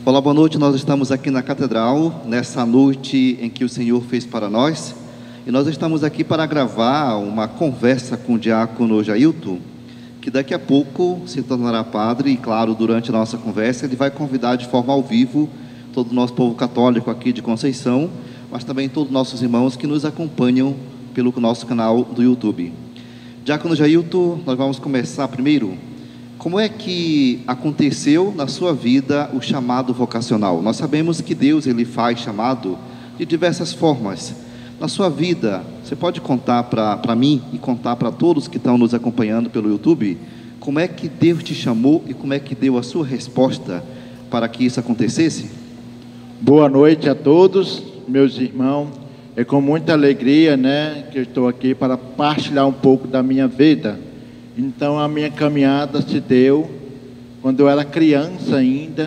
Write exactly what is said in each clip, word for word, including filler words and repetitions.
Olá, boa noite. Nós estamos aqui na Catedral, nessa noite em que o Senhor fez para nós. E nós estamos aqui para gravar uma conversa com o diácono Jailton, que daqui a pouco se tornará padre. E claro, durante a nossa conversa, ele vai convidar de forma ao vivo todo o nosso povo católico aqui de Conceição, mas também todos os nossos irmãos que nos acompanham pelo nosso canal do YouTube. Diácono Jailton, nós vamos começar primeiro. Como é que aconteceu na sua vida o chamado vocacional? Nós sabemos que Deus ele faz chamado de diversas formas. Na sua vida, você pode contar para mim e contar para todos que estão nos acompanhando pelo YouTube, como é que Deus te chamou e como é que deu a sua resposta para que isso acontecesse? Boa noite a todos, meus irmãos. É com muita alegria, né, que eu estou aqui para partilhar um pouco da minha vida. Então a minha caminhada se deu quando eu era criança ainda.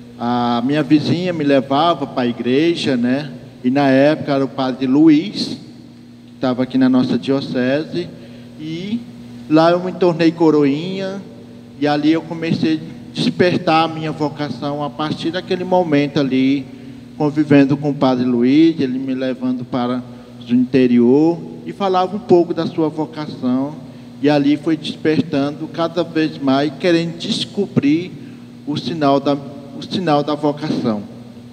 A minha vizinha me levava para a igreja, né? E na época era o padre Luiz, que estava aqui na nossa diocese. E lá eu me tornei coroinha. E ali eu comecei a despertar a minha vocação a partir daquele momento ali, convivendo com o padre Luiz, ele me levando para o interior e falava um pouco da sua vocação. E ali foi despertando cada vez mais, querendo descobrir o sinal da, o sinal da vocação.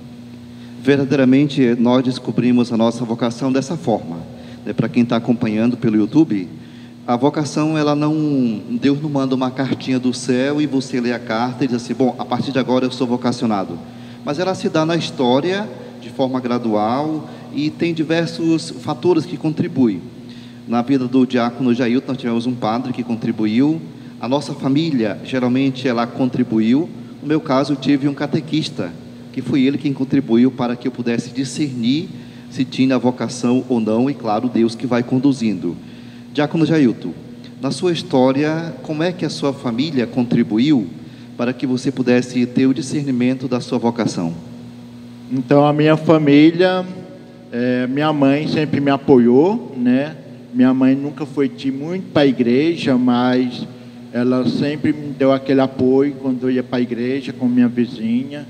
Verdadeiramente, nós descobrimos a nossa vocação dessa forma. Né? Para quem está acompanhando pelo YouTube, a vocação, ela não... Deus não manda uma cartinha do céu e você lê a carta e diz assim, bom, a partir de agora eu sou vocacionado. Mas ela se dá na história, de forma gradual, e tem diversos fatores que contribuem. Na vida do diácono Jailton, nós tivemos um padre que contribuiu. A nossa família, geralmente, ela contribuiu. No meu caso, eu tive um catequista, que foi ele quem contribuiu para que eu pudesse discernir se tinha vocação ou não. E, claro, Deus que vai conduzindo. Diácono Jailton, na sua história, como é que a sua família contribuiu para que você pudesse ter o discernimento da sua vocação? Então, a minha família, é, minha mãe sempre me apoiou, né? Minha mãe nunca foi de muito para a igreja, mas ela sempre me deu aquele apoio quando eu ia para a igreja com minha vizinha.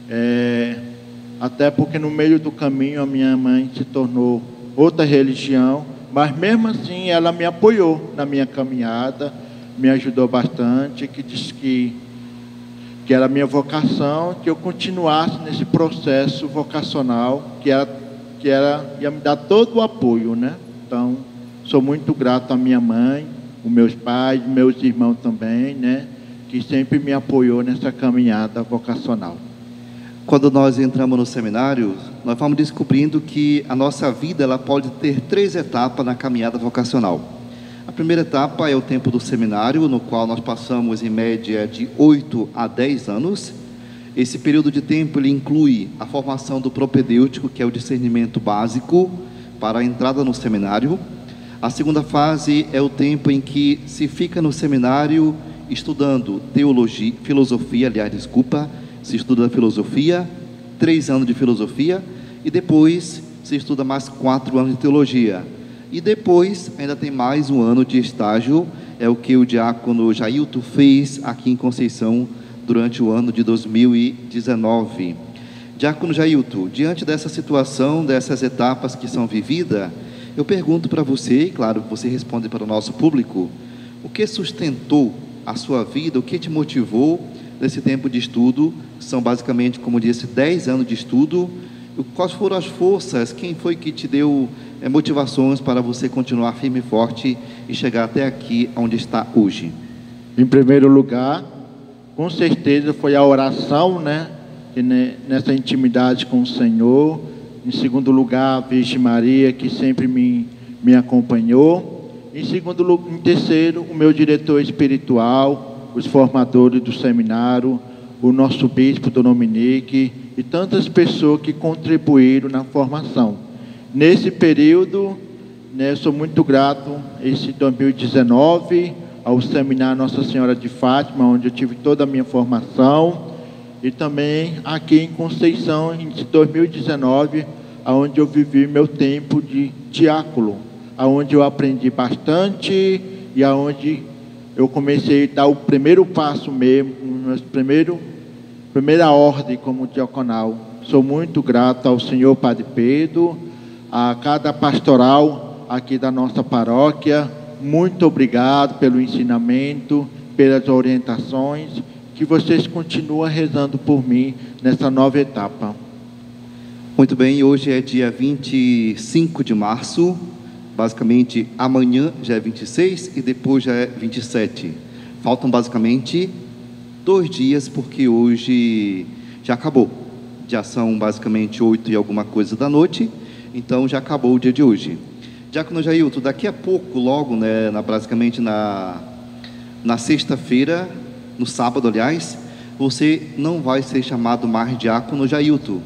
É, até porque no meio do caminho a minha mãe se tornou outra religião, mas mesmo assim ela me apoiou na minha caminhada, me ajudou bastante, que disse que, que era a minha vocação, que eu continuasse nesse processo vocacional, que era, que era, ia me dar todo o apoio, né? Então, sou muito grato à minha mãe, os meus pais, meus irmãos também, né? Que sempre me apoiou nessa caminhada vocacional. Quando nós entramos no seminário, nós vamos descobrindo que a nossa vida ela pode ter três etapas na caminhada vocacional. A primeira etapa é o tempo do seminário, no qual nós passamos em média de oito a dez anos. Esse período de tempo ele inclui a formação do propedêutico, que é o discernimento básico para a entrada no seminário. A segunda fase é o tempo em que se fica no seminário estudando teologia, filosofia, aliás, desculpa, se estuda filosofia, três anos de filosofia, e depois se estuda mais quatro anos de teologia. E depois ainda tem mais um ano de estágio, é o que o diácono Jailton fez aqui em Conceição durante o ano de dois mil e dezenove. Diácono Jailton, diante dessa situação, dessas etapas que são vividas, eu pergunto para você, e claro, você responde para o nosso público, o que sustentou a sua vida, o que te motivou nesse tempo de estudo? São basicamente, como disse, dez anos de estudo. Quais foram as forças, quem foi que te deu é, motivações para você continuar firme e forte e chegar até aqui onde está hoje? Em primeiro lugar, com certeza foi a oração, né? Que nessa intimidade com o Senhor. Em segundo lugar, a Virgem Maria, que sempre me, me acompanhou. Em segundo lugar, em terceiro, o meu diretor espiritual, os formadores do seminário, o nosso bispo, Dom Dominique, e tantas pessoas que contribuíram na formação. Nesse período, né, sou muito grato, esse dois mil e dezenove, ao seminário Nossa Senhora de Fátima, onde eu tive toda a minha formação, e também aqui em Conceição, em dois mil e dezenove, onde eu vivi meu tempo de diácono, onde eu aprendi bastante e aonde eu comecei a dar o primeiro passo mesmo, nos meus primeiros primeira ordem como diaconal. Sou muito grato ao senhor Padre Pedro, a cada pastoral aqui da nossa paróquia. Muito obrigado pelo ensinamento, pelas orientações, que vocês continuam rezando por mim nessa nova etapa. Muito bem, hoje é dia vinte e cinco de março, basicamente amanhã já é vinte e seis e depois já é vinte e sete. Faltam basicamente dois dias, porque hoje já acabou. Já são basicamente oito e alguma coisa da noite, então já acabou o dia de hoje. Diácono Jailton, daqui a pouco, logo, né, na, basicamente na, na sexta-feira, no sábado, aliás, você não vai ser chamado mais Diácono Jailton.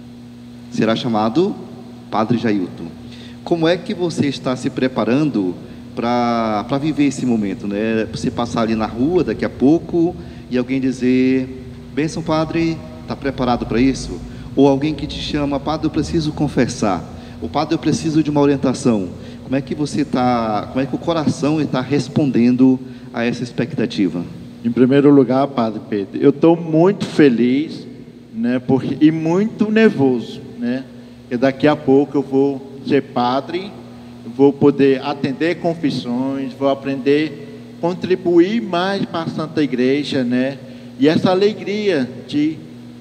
Será chamado Padre Jailton. Como é que você está se preparando para para viver esse momento, né? Você passar ali na rua daqui a pouco e alguém dizer: bênção, padre, está preparado para isso? Ou alguém que te chama: padre, eu preciso confessar. O padre, eu preciso de uma orientação. Como é que você está, como é que o coração está respondendo a essa expectativa? Em primeiro lugar, Padre Pedro, eu estou muito feliz, né, porque, e muito nervoso, né, porque daqui a pouco eu vou ser padre, vou poder atender confissões, vou aprender, contribuir mais para a Santa Igreja, né, e essa alegria de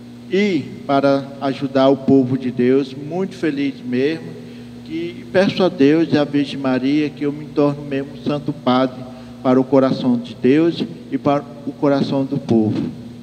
e para ajudar o povo de Deus, muito feliz mesmo, que peço a Deus e a Virgem Maria que eu me torne mesmo Santo Padre para o coração de Deus e para o coração do povo.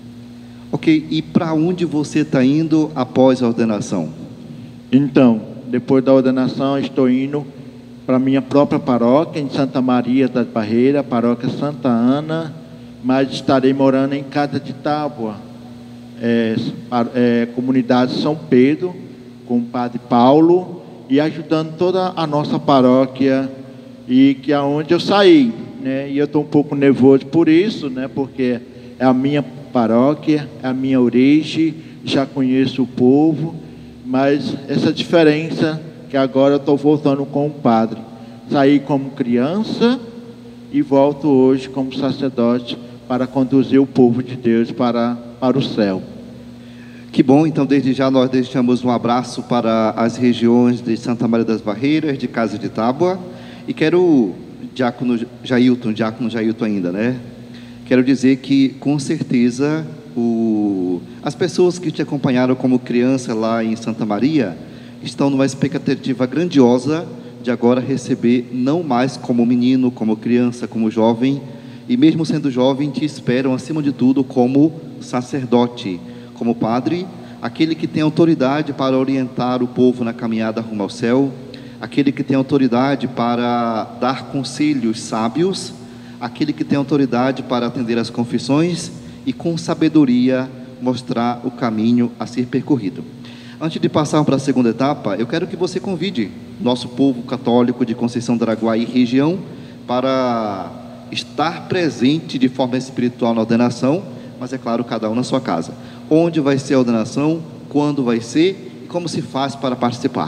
Ok, e para onde você está indo após a ordenação? Então, depois da ordenação, estou indo para a minha própria paróquia, em Santa Maria das Barreiras, paróquia Santa Ana, mas estarei morando em Casa de Tábua, É, é, comunidade São Pedro, com o Padre Paulo, e ajudando toda a nossa paróquia, e que é onde eu saí, né? E eu estou um pouco nervoso por isso, né? Porque é a minha paróquia, é a minha origem, já conheço o povo, mas essa diferença que agora eu estou voltando com o padre. Saí como criança e volto hoje como sacerdote para conduzir o povo de Deus para, para o céu. Que bom, então desde já nós deixamos um abraço para as regiões de Santa Maria das Barreiras, de Casa de Tábua, e quero, Diácono Jailton, Diácono Jailton ainda, né? Quero dizer que, com certeza, o, as pessoas que te acompanharam como criança lá em Santa Maria, estão numa expectativa grandiosa de agora receber, não mais como menino, como criança, como jovem, e mesmo sendo jovem, te esperam, acima de tudo, como sacerdote, como padre, aquele que tem autoridade para orientar o povo na caminhada rumo ao céu, aquele que tem autoridade para dar conselhos sábios, aquele que tem autoridade para atender às confissões e, com sabedoria, mostrar o caminho a ser percorrido. Antes de passar para a segunda etapa, eu quero que você convide nosso povo católico de Conceição do Araguaí e região para estar presente de forma espiritual na ordenação, mas é claro, cada um na sua casa. Onde vai ser a ordenação, quando vai ser e como se faz para participar?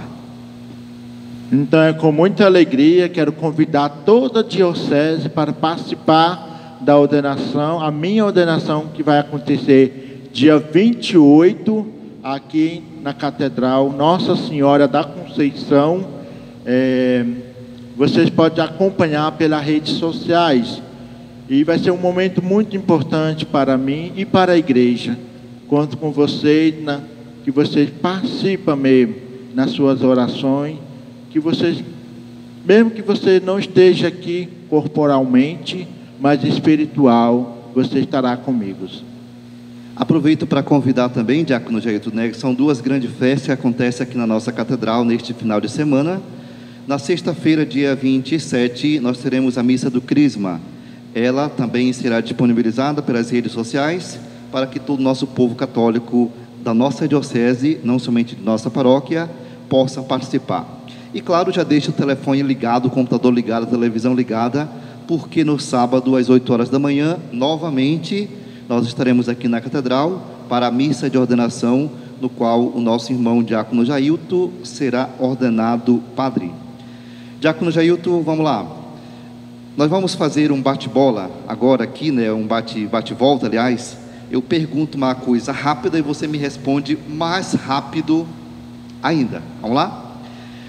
Então é com muita alegria, quero convidar toda a diocese para participar da ordenação, a minha ordenação, que vai acontecer dia vinte e oito, aqui na Catedral Nossa Senhora da Conceição. É, vocês podem acompanhar pelas redes sociais, e vai ser um momento muito importante para mim e para a igreja. Conto com vocês, na, que vocês participem mesmo nas suas orações, que vocês, mesmo que você não esteja aqui corporalmente, mas espiritual, você estará comigo. Aproveito para convidar também, Diácono Jailton, né, são duas grandes festas que acontecem aqui na nossa catedral neste final de semana. Na sexta-feira, dia vinte e sete, nós teremos a missa do Crisma. Ela também será disponibilizada pelas redes sociais para que todo o nosso povo católico da nossa diocese, não somente de nossa paróquia, possa participar. E claro, já deixa o telefone ligado, o computador ligado, a televisão ligada, porque no sábado, às oito horas da manhã, novamente, nós estaremos aqui na Catedral para a missa de ordenação, no qual o nosso irmão Diácono Jailton será ordenado padre. Diácono Jailton, vamos lá. Nós vamos fazer um bate-bola agora aqui, né, um bate, bate-volta, aliás, eu pergunto uma coisa rápida e você me responde mais rápido ainda. Vamos lá?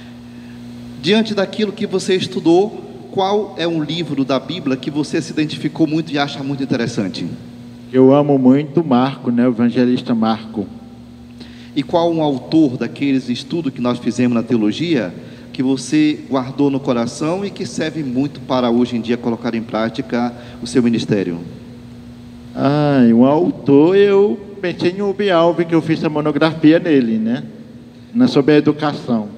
Diante daquilo que você estudou, qual é um livro da Bíblia que você se identificou muito e acha muito interessante? Eu amo muito Marco, né? O evangelista Marco. E qual um autor daqueles estudos que nós fizemos na teologia que você guardou no coração e que serve muito para hoje em dia colocar em prática o seu ministério? Ah, um autor, eu pensei em Ubi Alves, que eu fiz a monografia nele, né? Na sobre a educação.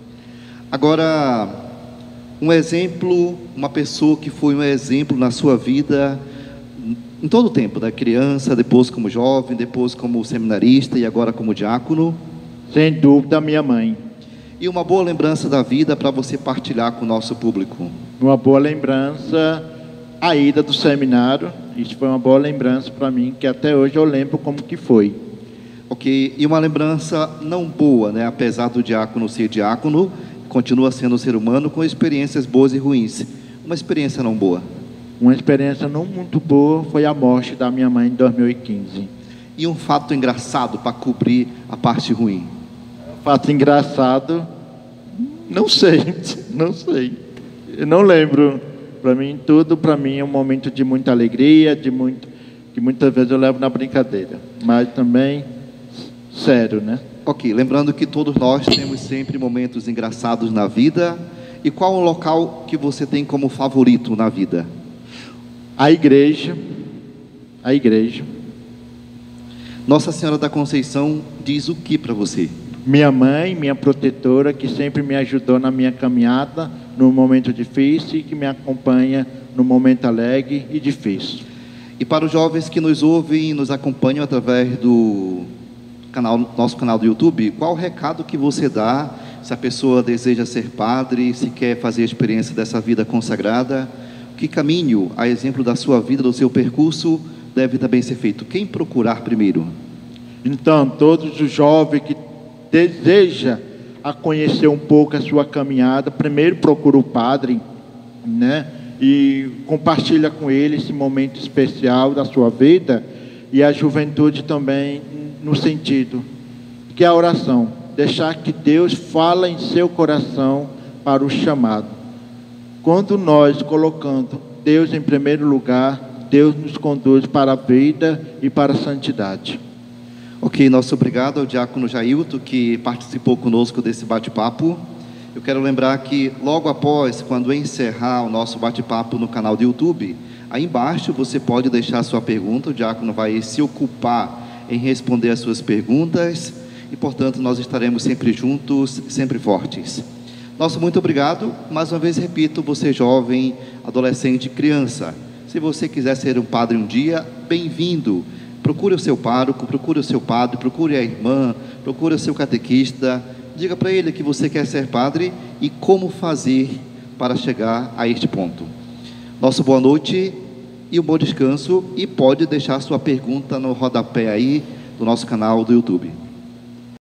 Agora, um exemplo, uma pessoa que foi um exemplo na sua vida, em todo o tempo, da criança, depois como jovem, depois como seminarista e agora como diácono. Sem dúvida, minha mãe. E uma boa lembrança da vida para você partilhar com o nosso público. Uma boa lembrança, a ida do seminário. Isso foi uma boa lembrança para mim, que até hoje eu lembro como que foi. Ok, e uma lembrança não boa, né? Apesar do diácono ser diácono, continua sendo um ser humano com experiências boas e ruins. Uma experiência não boa. Uma experiência não muito boa foi a morte da minha mãe em dois mil e quinze. E um fato engraçado para cobrir a parte ruim. Fato engraçado, não sei, não sei. Eu não lembro. Para mim, tudo para mim é um momento de muita alegria, de muito, que muitas vezes eu levo na brincadeira. Mas também, sério, né? Ok, lembrando que todos nós temos sempre momentos engraçados na vida. E qual o local que você tem como favorito na vida? A igreja. A igreja. Nossa Senhora da Conceição diz o que para você? Minha mãe, minha protetora, que sempre me ajudou na minha caminhada, no momento difícil, e que me acompanha no momento alegre e difícil. E para os jovens que nos ouvem e nos acompanham através do canal, nosso canal do YouTube, qual o recado que você dá se a pessoa deseja ser padre, se quer fazer a experiência dessa vida consagrada? Que caminho, a exemplo da sua vida, do seu percurso, deve também ser feito? Quem procurar primeiro? Então, todos os jovens que deseja a conhecer um pouco a sua caminhada, primeiro procura o padre, né? E compartilha com ele esse momento especial da sua vida, e a juventude também, no sentido que a oração, deixar que Deus fala em seu coração para o chamado. Quando nós colocando Deus em primeiro lugar, Deus nos conduz para a vida e para a santidade. Ok, nosso obrigado ao diácono Jailton, que participou conosco desse bate-papo. Eu quero lembrar que logo após, quando encerrar o nosso bate-papo no canal do YouTube, aí embaixo você pode deixar a sua pergunta, o diácono vai se ocupar em responder as suas perguntas, e portanto nós estaremos sempre juntos, sempre fortes. Nosso muito obrigado. Mais uma vez repito, você jovem, adolescente, criança, se você quiser ser um padre um dia, bem-vindo. Procure o seu pároco, procure o seu padre, procure a irmã, procure o seu catequista. Diga para ele que você quer ser padre e como fazer para chegar a este ponto. Nosso boa noite e um bom descanso. E pode deixar sua pergunta no rodapé aí do nosso canal do YouTube.